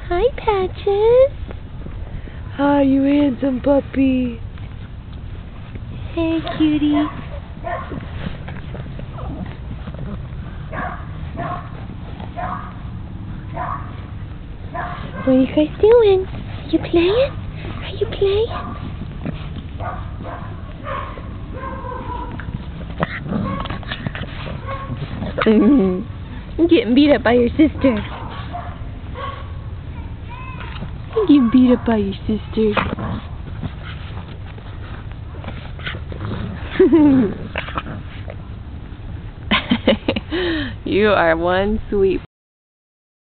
Hi, Patches. Hi, you handsome puppy. Hey, cutie. What are you guys doing? Are you playing? Are you playing? You're getting beat up by your sister. You're getting beat up by your sister. You are one sweet